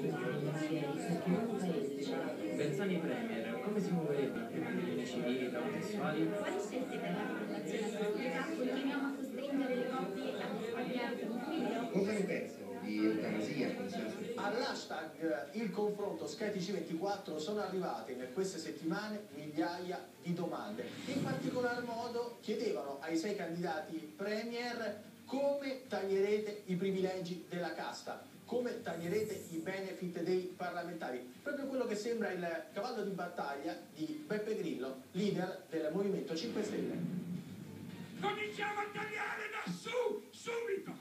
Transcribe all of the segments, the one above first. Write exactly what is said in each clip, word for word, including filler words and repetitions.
Bersani Premier, come si muoverebbe in tema di unioni civili tra omosessuali? Quali scelte per la popolazione assistita? Continuiamo a costringere le coppie a risparmiare un figlio? Cosa ne pensa di eutanasia? All'hashtag il confronto Sky T G ventiquattro sono arrivate in queste settimane migliaia di domande. In particolar modo chiedevano ai sei candidati premier come taglierete i privilegi della casta, come taglierete i benefit dei parlamentari. Proprio quello che sembra il cavallo di battaglia di Beppe Grillo, leader del Movimento cinque Stelle. Cominciamo a tagliare da su, subito!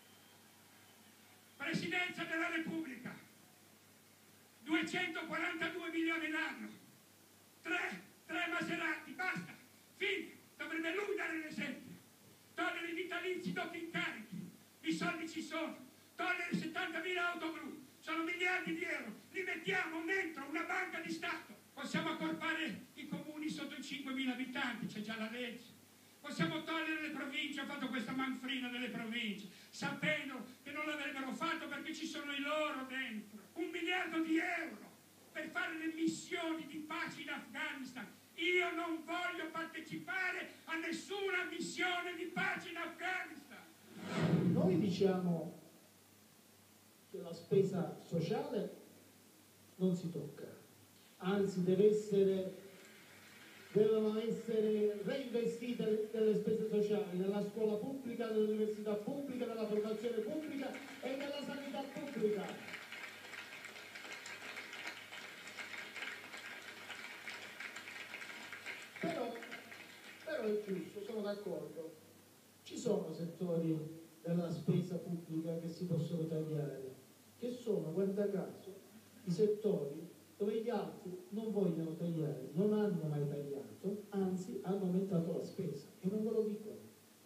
Presidenza della Repubblica, duecentoquarantadue milioni l'anno, tre, tre Maserati, basta, fine, dovrebbe lui dare l'esempio, togliere i vitalizi dopo incarichi, i soldi ci sono, togliere settantamila auto blu, sono miliardi di euro, li mettiamo dentro una banca di Stato, possiamo accorpare i comuni sotto i cinquemila abitanti, c'è già la legge. Possiamo togliere le province, ho fatto questa manfrina delle province, sapendo che non l'avrebbero fatto perché ci sono i loro dentro. Un miliardo di euro per fare le missioni di pace in Afghanistan. Io non voglio partecipare a nessuna missione di pace in Afghanistan. Noi diciamo che la spesa sociale non si tocca, anzi deve essere... devono essere reinvestite delle spese sociali nella scuola pubblica, nell'università pubblica, nella formazione pubblica e nella sanità pubblica. Però, però è giusto, sono d'accordo. Ci sono settori della spesa pubblica che si possono tagliare, che sono, guarda caso, i settori dove gli altri non vogliono tagliare, non hanno mai tagliato, anzi hanno aumentato la spesa e non ve lo dicono.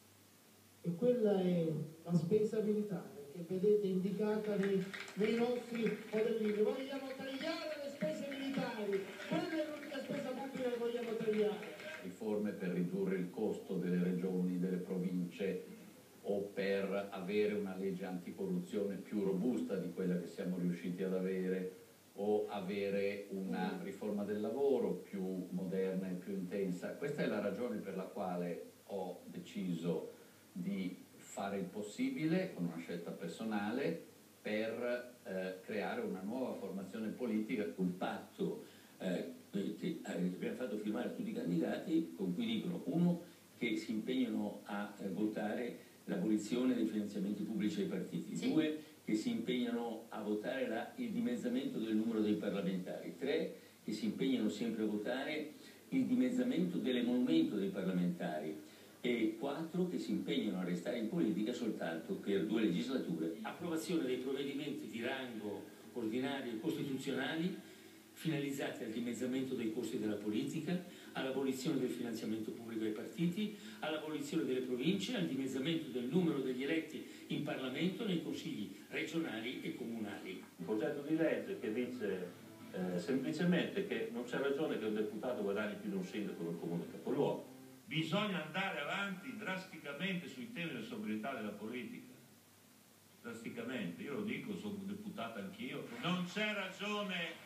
E quella è la spesa militare che vedete indicata nei, nei nostri modellini. Vogliamo tagliare le spese militari, quella è l'unica spesa pubblica che vogliamo tagliare. Riforme per ridurre il costo delle regioni, delle province o per avere una legge anticorruzione più robusta di quella che siamo riusciti ad avere, o avere una riforma del lavoro più moderna e più intensa. Questa è la ragione per la quale ho deciso di fare il possibile, con una scelta personale, per eh, creare una nuova formazione politica. Un patto eh, che abbiamo fatto firmare a tutti i candidati, con cui dicono, uno, che si impegnano a eh, votare l'abolizione dei finanziamenti pubblici ai partiti, sì. Due, che si impegnano a votare la, il dimezzamento del numero dei parlamentari, tre, che si impegnano sempre a votare il dimezzamento dell'emolumento dei parlamentari e quattro, che si impegnano a restare in politica soltanto per due legislature. Approvazione dei provvedimenti di rango ordinario e costituzionali finalizzati al dimezzamento dei costi della politica, all'abolizione del finanziamento pubblico ai partiti, all'abolizione delle province, al dimezzamento del numero degli eletti in Parlamento nei consigli regionali e comunali. Un progetto di legge che dice eh, semplicemente che non c'è ragione che un deputato guadagni più di un sindaco del comune capoluogo. Bisogna andare avanti drasticamente sui temi della sobrietà della politica. Drasticamente, io lo dico, sono un deputato anch'io. Non c'è ragione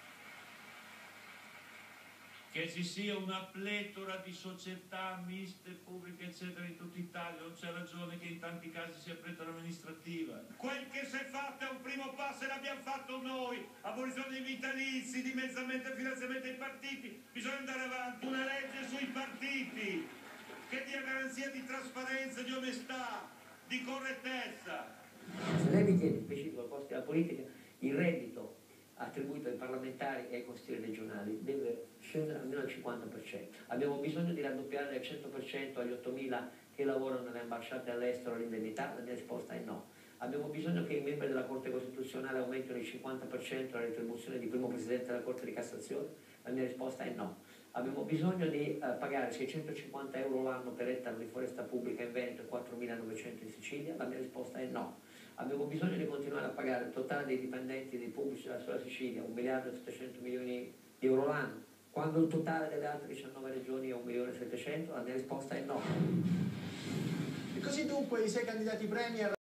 che ci sia una pletora di società miste, pubbliche, eccetera, in tutta Italia. Non c'è ragione che in tanti casi sia pletora amministrativa. Quel che si è fatto è un primo passo e l'abbiamo fatto noi. Abolizione dei vitalizi, dimezzamento e finanziamento ai partiti. Bisogna andare avanti. Una legge sui partiti che dia garanzia di trasparenza, di onestà, di correttezza. Se lei ritiene invece di posti alla politica, il reddito attribuito ai parlamentari e ai consiglieri regionali deve scendere almeno al cinquanta per cento. Abbiamo bisogno di raddoppiare al cento per cento agli ottomila che lavorano nelle ambasciate all'estero l'indennità? La mia risposta è no. Abbiamo bisogno che i membri della Corte Costituzionale aumentino il cinquanta per cento la retribuzione di primo presidente della Corte di Cassazione? La mia risposta è no. Abbiamo bisogno di uh, pagare seicentocinquanta euro l'anno per ettaro di foresta pubblica in Veneto e quattromilanovecento in Sicilia? La mia risposta è no. Abbiamo bisogno di continuare a pagare il totale dei dipendenti dei pubblici della sola Sicilia un miliardo e settecento milioni di euro l'anno, quando il totale delle altre diciannove regioni è un milione e settecento? La mia risposta è no. E così dunque i sei candidati premier